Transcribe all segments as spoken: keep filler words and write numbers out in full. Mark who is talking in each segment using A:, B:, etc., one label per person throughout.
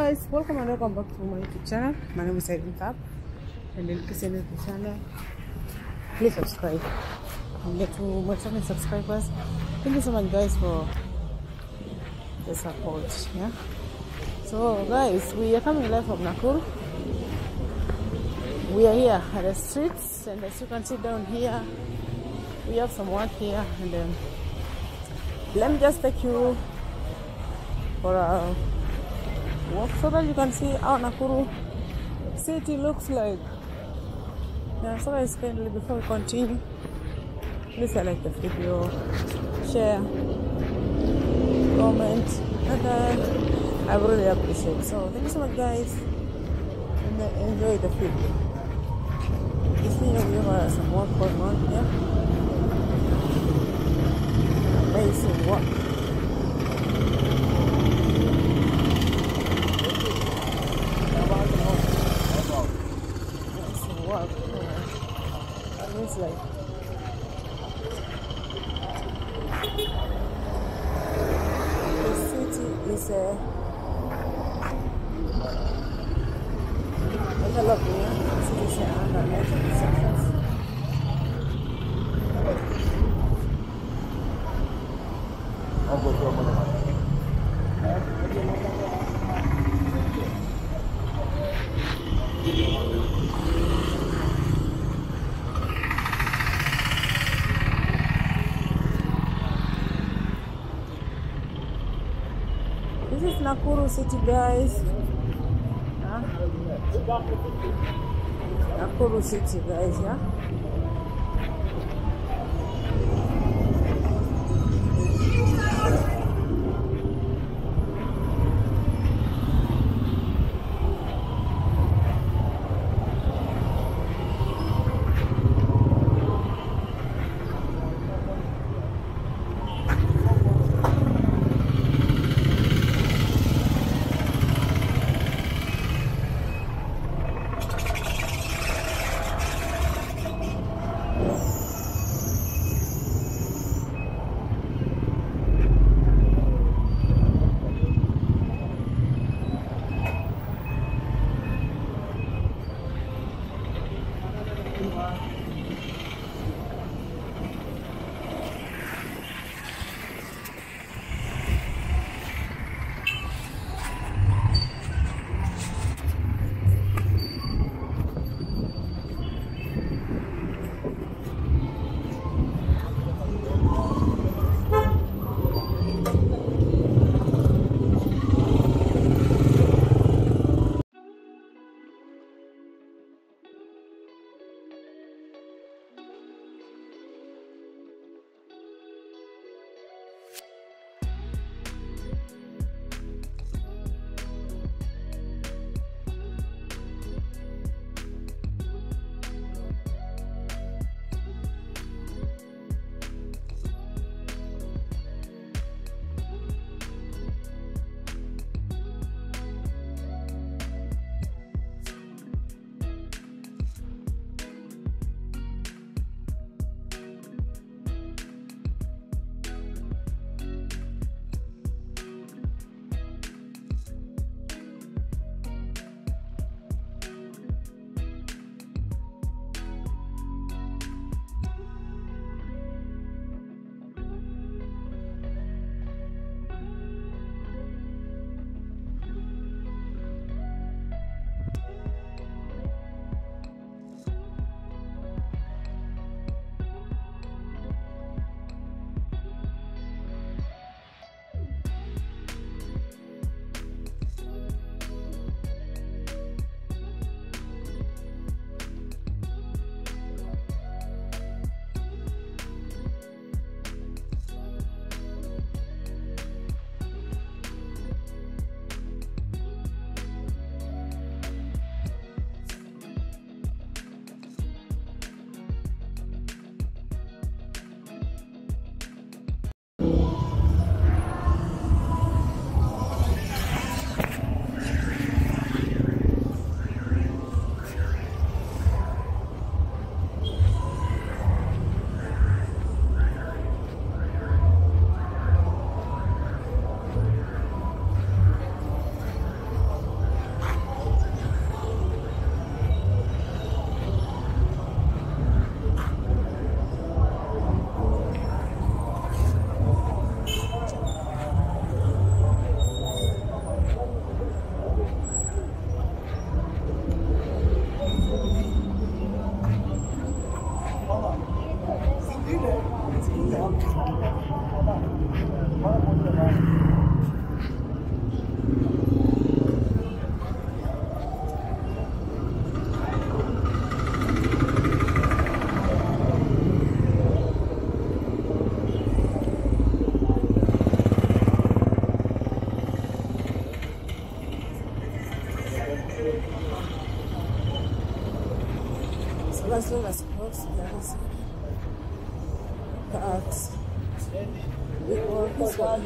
A: guys, welcome and welcome back to my YouTube channel. My name is Irene Tap, and in case you're new to the channel, please subscribe and get to my channel subscribers. Thank you so much guys for the support. Yeah, so guys, we are coming live from Nakuru. We are here at the streets, and as you can see down here, we have some work here, and um, let me just take you for a walk so that you can see how Nakuru city looks like. Yeah, so guys, kindly before we continue, please like the video, share, comment, and uh, I would really appreciate it. So thank you so much guys, and uh, enjoy the video. You see we have some work going on here. Amazing work. It's like the city is a developing. The city is under major constructions. This is Nakuru city guys. Huh? Nakuru city guys, yeah. So as soon as possible, guys. But we work this one.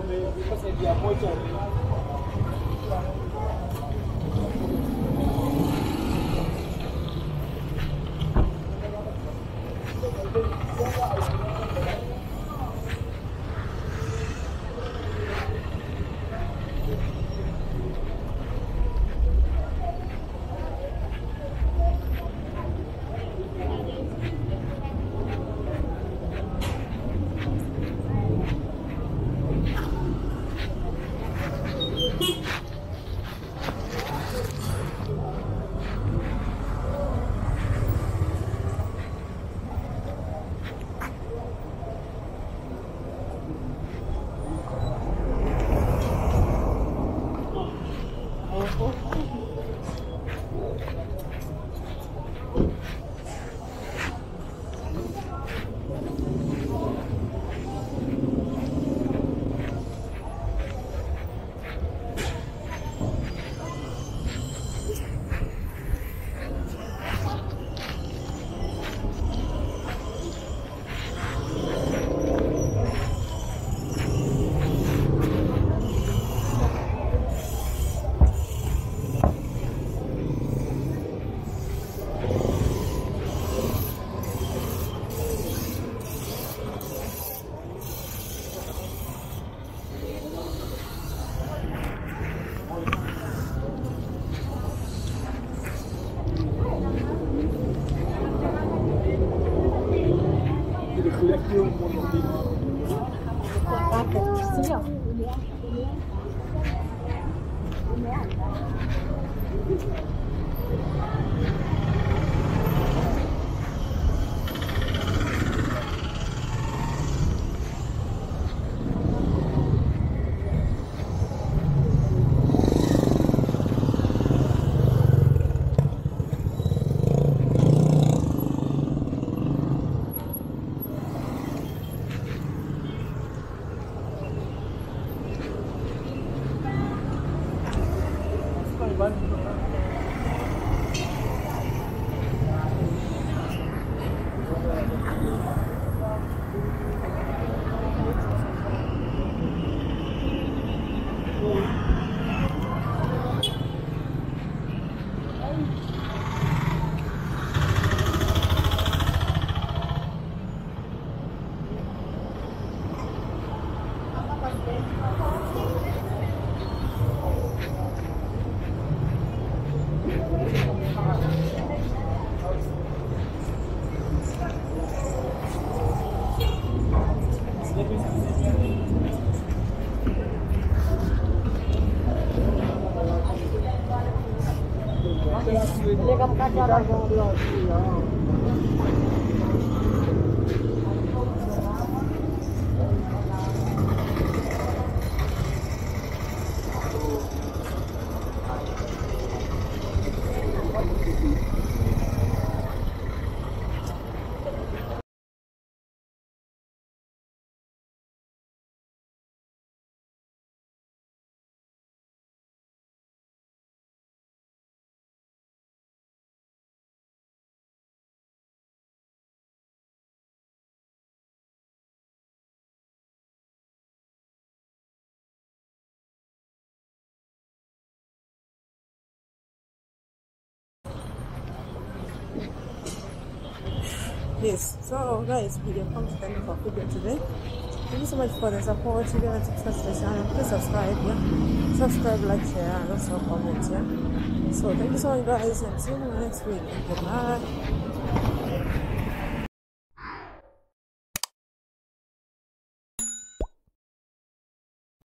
A: Yes, so guys, video comes to the end of our video today. Thank you so much for the support. If you want to subscribe to the channel, please subscribe, yeah. Subscribe, like, share, and also comment, yeah. So thank you so much guys, and see you next week. Goodbye.